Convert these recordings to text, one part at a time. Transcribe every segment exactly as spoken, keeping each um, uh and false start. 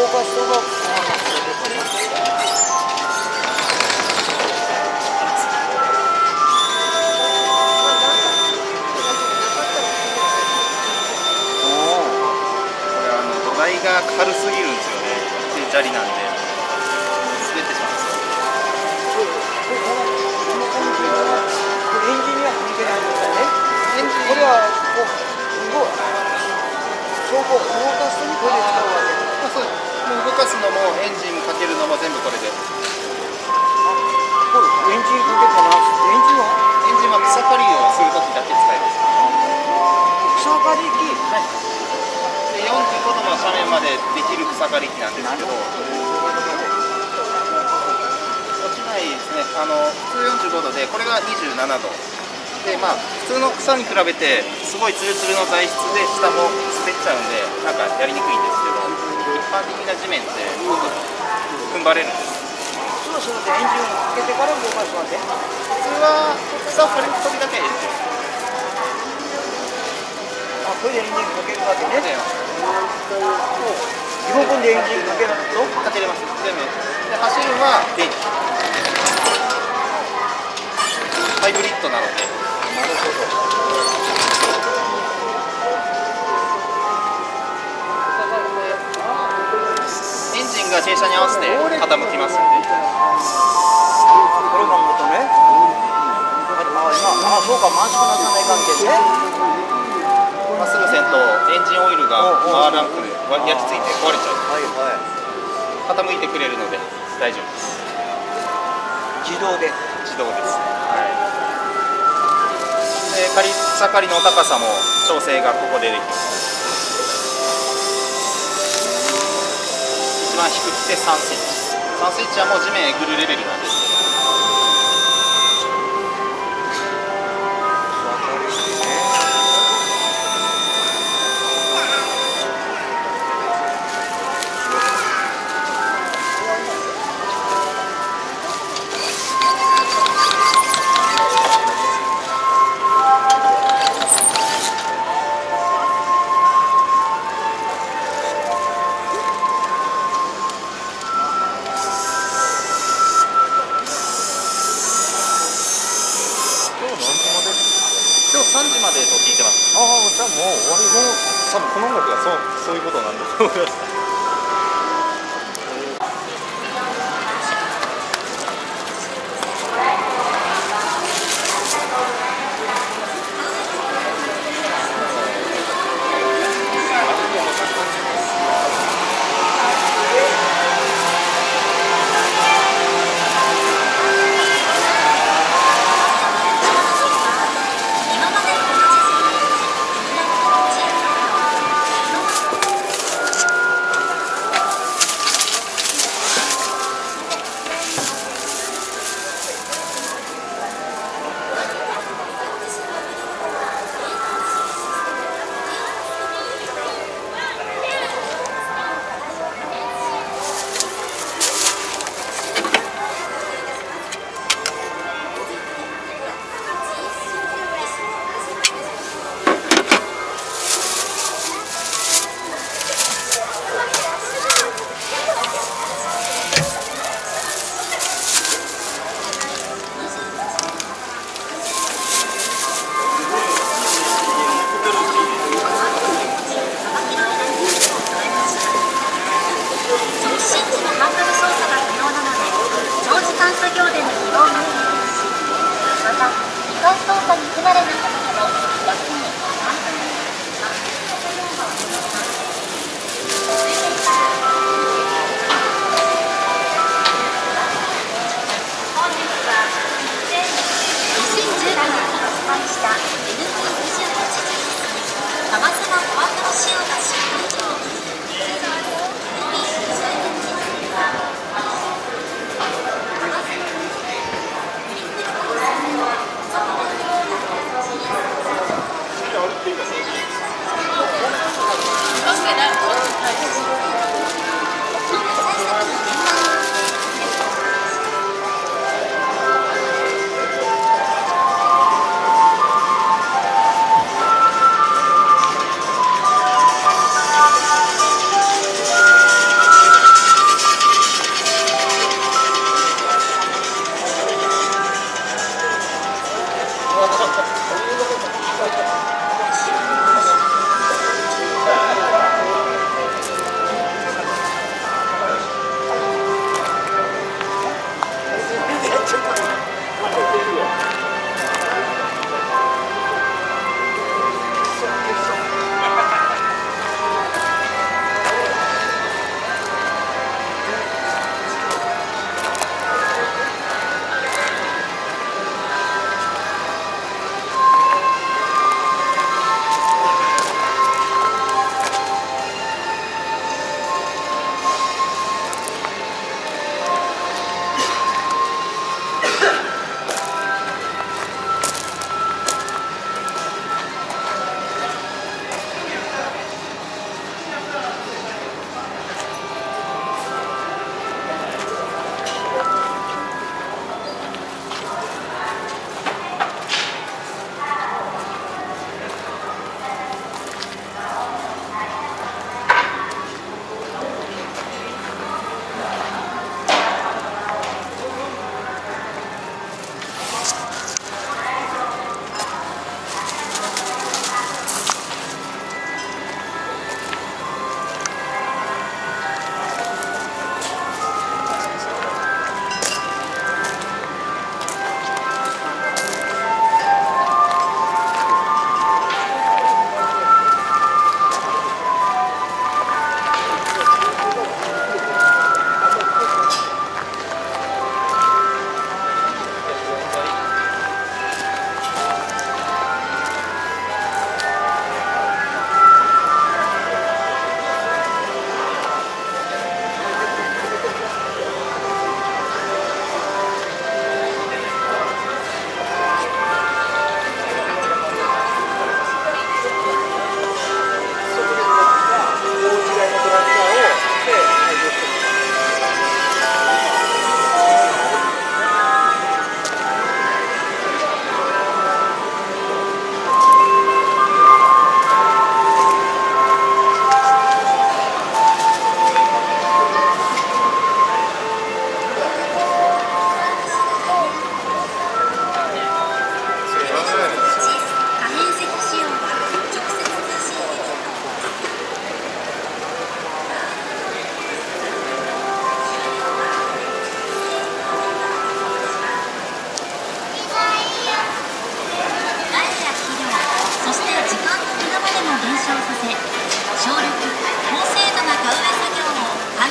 かす人が出てくる。 土台が軽すぎるんですよね。で砂利なんで滑ってしまうんですよ。 エンジンには関係ないんですよね。 エンジンこれはこう動走行動かすのにこれで使うわけ。 あ、そうです。もう動かすのもエンジンかけるのも全部これで。 これエンジンかけたらエンジンはエンジンは草刈りをするときだけ使います。 草刈り機。 はい。でよんじゅうごどの斜面までできる草刈り機なんですけど、落ちないですね。あの普通よんじゅうごどでこれがにじゅうななどで、まあ普通の草に比べてすごいツルツルの材質で下も滑っちゃうんでなんかやりにくいんですけど、一般的な地面って踏ん張れるんです。 そろそろでエンジンをかけてから動かすわけ。 普通は草を刈る時だけエンジン。 あ、これでエンジンかけるわけね。リモコンでエンジンかけるとかけれます。全部。で走るのは電気。ハイブリッドなので。 なるほど。 エンジンが傾斜に合わせて傾きますんで。 これが元ね。あ、今、あ、そうか、回しくなさない関係ね。 まっすぐせんとエンジンオイルが回らなく焼き付いて壊れちゃう。 はいはい。 傾いてくれるので大丈夫です。 自動で。 自動です。はい。で、刈り草刈りの高さも調整がここでできます。一番低くてさんセンチ。さんセンチはもう地面えぐるレベルなんですけど。今日さんじまでと聞いてます。 ああ、じゃあもう終わりの、多分この音楽がそう、そういうことなんだと思います。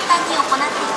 間に行っていた